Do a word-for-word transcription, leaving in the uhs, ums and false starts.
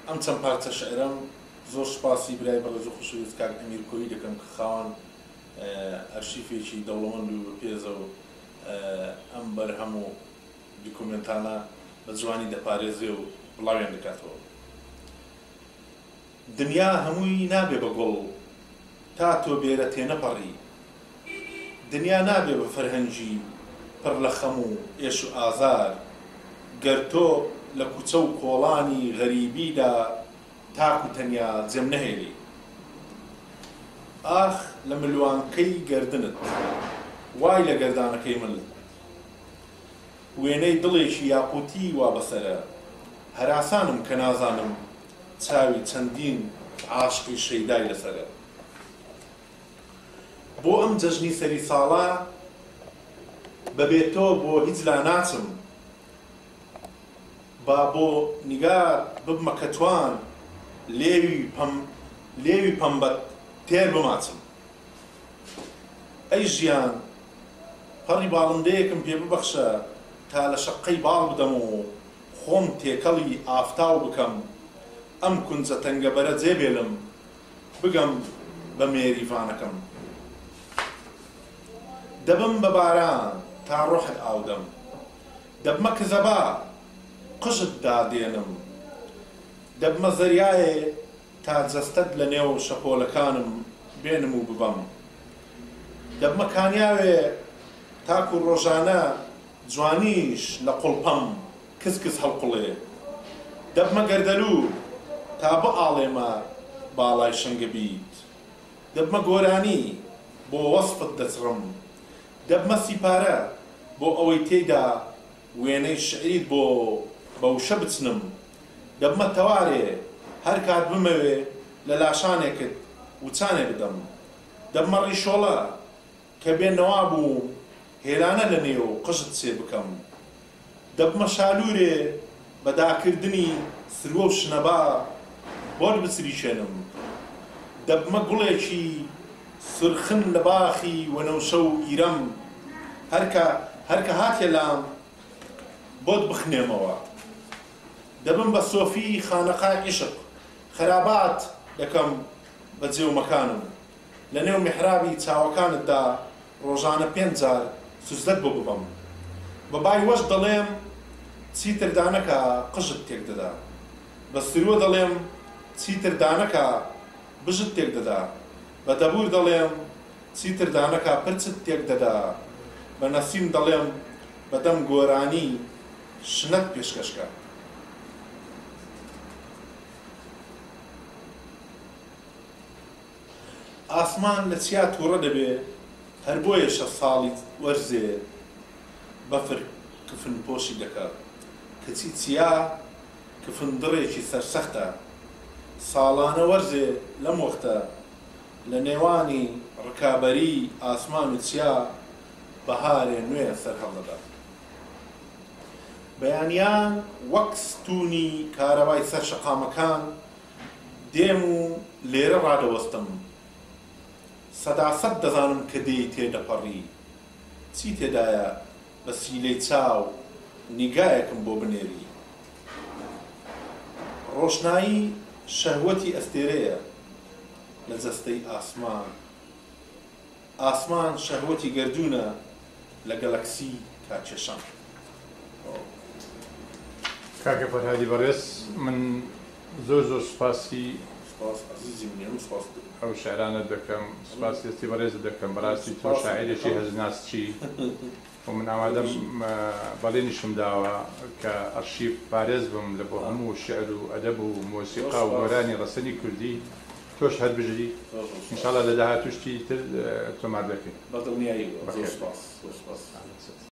ئەم چەند پارچە شعرەم زۆر سوپاسی برای بەڕێز و خۆشەویست کاک ئەمیر کوڕی دەکەم کە خاوەن ئەرشیفێکی دەوڵەمەند و بەپێزە و ئەم بەرهەم و دوکومنتانە بە جوانی دەپارێزێ و بڵاویان دەکاتەوە. دنیا هەمووی نابێ بە گوڵ تا تۆ بێرە تێنەپەڕی، دنیا نابێ بە فەرهەنگی پڕ لە خەم و ئێش و ئازار، گەر تۆ لە کوچە و کۆڵانی غەریبیدا تاک و تەنیا جێم نەهێلی. ئاخ لە ملوانکەی گەردنت وای لە گەردانەکەی ملت، وێنەی دڵێکی یاقوتی وا بەسەرە، هەراسانم کە نازانم چاوی چەندین عاشقی شەیدای لەسەرە. بۆ ئەم جەژنی سەری ساڵە بەبێ تۆ بۆ هیچ لا ناچم، با بۆ نیگار ببمە کە توان لێوی پەمبەت تێر بماچم. ئەی ژیان پەڕی باڵندەیەکم پێ ببەخشە تا لە شەقەی باڵ بدەم و خۆم تێکەڵی ئافتاو بکەم، ئەم کونجە تەنگەبەرە جێبێلم بگەم بە مێریڤانەکەم. دەبم بە باران تا ڕۆحت ئاودەم، دەبمە کزەبا قژت دادێنم، دەبمە زەریایێ تا جەستەت لە نێو شەپۆلەکانم بێنم و ببەم، دەبمە کانیاوێ تاکو ڕۆژانە جوانیش لە قوڵپەم کس کس هەڵقوڵێ، دەبمە گەردەلوو تا بەئاڵێمە باڵای شەنگە بیت، دەبمە گۆرانی بۆ وەسفت دەچڕم، دەبمە سیپارە بۆ ئەوەی تێیدا وێنەی شعریت بۆ بەوشە بچنم، دەبمە تەوارێ هەر کات بمەوێ لە لاشانێکت وچانێ بدەم، دەبمە ڕیشۆڵە کە بێ نەواب و هێرانە لە نێو قژت سێ بکەم، دەبمە شالوورێ بە داکردنی سروە و شنەبا بۆت بچریشێنم، دەبمە گوڵێکی سرخن لە باخی وەنەوشە و ئیرەم، هەرکە هاتێ لام بۆت بخنێمەوە، دەبم بە سۆفی خانەقای عیشق خەرابات دەکەم بە جێ و مەکانم، لە نێو میحرابی چاوەکانتدا ڕۆژانە پێنج جار سوزدەت بۆ ببەم، بە بای وەش دەڵێم چیتر دانەکە قژت تێک دەدا، بە سروە دەڵێم چیتر دانەکە بژت تێک دەدا، بە دەبور دەڵێم چیتر دانەکە پرچت تێک دەدا، بە نەسیم دەڵێم بەدەم گۆرانی شنەت پێشکەشکە. ئاسمان لە چیا تووڕە دەبێ هەر بۆیە شە ساڵی وەرزێ بەفر کفن پۆشی دەکات، کەچی چیا کفندڕێکی سەرسەختە، ساڵانە وەرزێ لەم وەختە لە نێوانی ڕکابەری ئاسمان و چیا بەهارێ نوێ سەرهەڵدەدا. بەیانیان وەک ستوونی کارەبای سەر شەقامەکان دێم و لێرە ڕادەوەستم، سەداسەد دەزانم کە دێی تێدەپەڕی، چی تێدایە بە سیلەی چاو نیگایەکم بۆ بنێری. ڕۆشنایی شەهوەتی ئەستێرەیە لە جەستەی ئاسمان، ئاسمان شەهوەتی گەردوونە لە گەلەکسی کاکێشان. کاکە فەرهادی بەڕێز، من زۆر زۆر سوپاسی ئەو شعرانە دەکەم، سوپاسی دەستی بەڕێزت دەکەم، بەڕاستی تۆ شاعیرێکی هەزناسچی و من ئامادەم بەڵێنیشم داوە کە ئەرشیف پارێز بم لە بۆ هەموو شعر و ئەدەب و مۆسیقا و گۆرانی ڕەسەنی کوردی، تۆش هەر بژری ئینشاڵڵا لە داهاتووشتی تر تۆمار دەکەین. بەدڵنیایی.